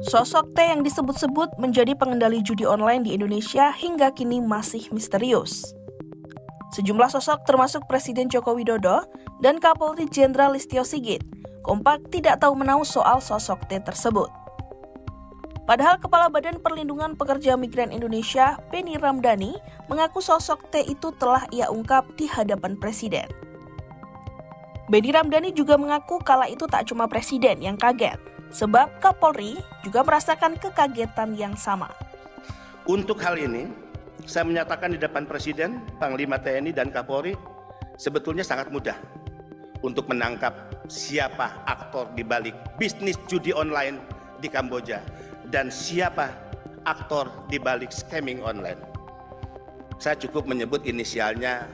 Sosok T yang disebut-sebut menjadi pengendali judi online di Indonesia hingga kini masih misterius. Sejumlah sosok termasuk Presiden Joko Widodo dan Kapolri Jenderal Listio Sigit kompak tidak tahu menau soal sosok T tersebut. Padahal Kepala Badan Perlindungan Pekerja Migran Indonesia, Benny Ramdhani, mengaku sosok T itu telah ia ungkap di hadapan Presiden. Benny Ramdhani juga mengaku kala itu tak cuma Presiden yang kaget, sebab Kapolri juga merasakan kekagetan yang sama. Untuk hal ini, saya menyatakan di depan Presiden, Panglima TNI dan Kapolri, sebetulnya sangat mudah untuk menangkap siapa aktor di balik bisnis judi online di Kamboja dan siapa aktor di balik scamming online. Saya cukup menyebut inisialnya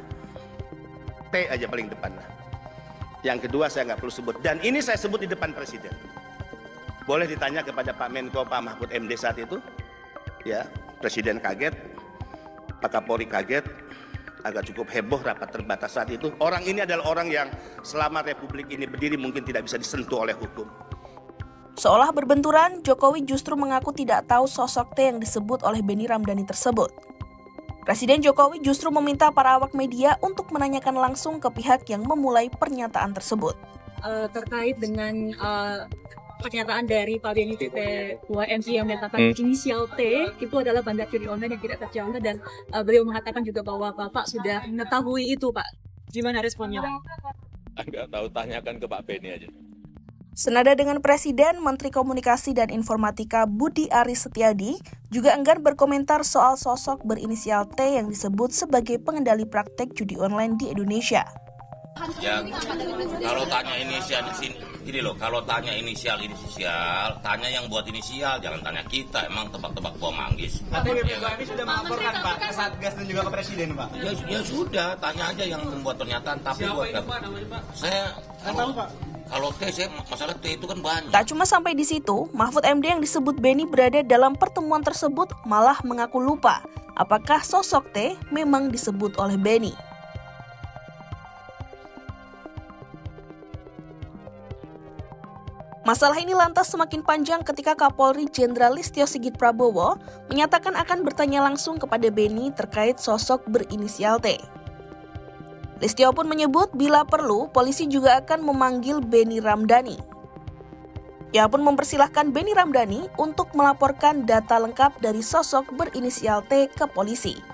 T aja paling depan. Yang kedua saya nggak perlu sebut, dan ini saya sebut di depan Presiden. Boleh ditanya kepada Pak Menko, Pak Mahfud MD saat itu, ya, Presiden kaget, Pak Kapolri kaget, agak cukup heboh rapat terbatas saat itu. Orang ini adalah orang yang selama Republik ini berdiri mungkin tidak bisa disentuh oleh hukum. Seolah berbenturan, Jokowi justru mengaku tidak tahu sosok T yang disebut oleh Benny Ramdhani tersebut. Presiden Jokowi justru meminta para awak media untuk menanyakan langsung ke pihak yang memulai pernyataan tersebut. Terkait dengan pernyataan dari Pak Benny Ketua MC yang menyatakan inisial T itu adalah bandar judi online yang tidak terjangkau, dan beliau mengatakan juga bahwa Bapak sudah mengetahui itu, Pak. Gimana responnya? Enggak tahu, tanyakan ke Pak Benny aja. Senada dengan Presiden, Menteri Komunikasi dan Informatika Budi Aris Setiadi juga enggan berkomentar soal sosok berinisial T yang disebut sebagai pengendali praktek judi online di Indonesia. Ya, kalau tanya inisial ini loh, kalau tanya inisial, tanya yang buat inisial, jangan tanya kita, emang tebak-tebak buah manggis. Tapi ini sudah melaporkan Pak ke Satgas dan juga ke Presiden, Pak. Ya sudah, tanya aja yang membuat pernyataan. Tapi siapa buat itu, Pak, namanya, Pak? Saya tahu, Pak. Kalau T, masalah T itu kan banyak. Tak cuma sampai di situ, Mahfud MD yang disebut Benny berada dalam pertemuan tersebut malah mengaku lupa apakah sosok T memang disebut oleh Benny. Masalah ini lantas semakin panjang ketika Kapolri Jenderal Listio Sigit Prabowo menyatakan akan bertanya langsung kepada Benny terkait sosok berinisial T. Listio pun menyebut bila perlu, polisi juga akan memanggil Benny Ramdhani. Ia pun mempersilahkan Benny Ramdhani untuk melaporkan data lengkap dari sosok berinisial T ke polisi.